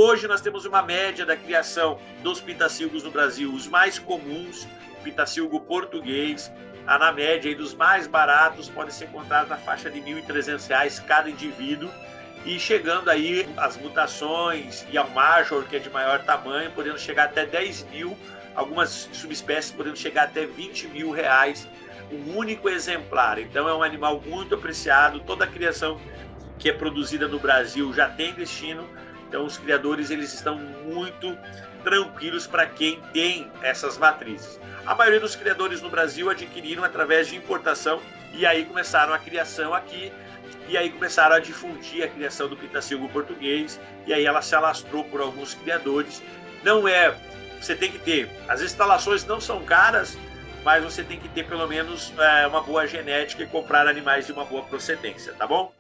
hoje nós temos uma média da criação dos pitacilgos no Brasil, os mais comuns, pitacilgo português, na média aí dos mais baratos, pode ser encontrado na faixa de R$ 1.300 cada indivíduo, e chegando aí as mutações e ao Major, que é de maior tamanho, podendo chegar até 10 mil, algumas subespécies podendo chegar até R$ 20.000, um único exemplar. Então é um animal muito apreciado, toda a criação que é produzida no Brasil já tem destino, então os criadores eles estão muito tranquilos para quem tem essas matrizes. A maioria dos criadores no Brasil adquiriram através de importação e aí começaram a criação aqui, e aí começaram a difundir a criação do pitacilgo português, e aí ela se alastrou por alguns criadores. Não é, você tem que ter, as instalações não são caras, mas você tem que ter pelo menos uma boa genética e comprar animais de uma boa procedência, tá bom?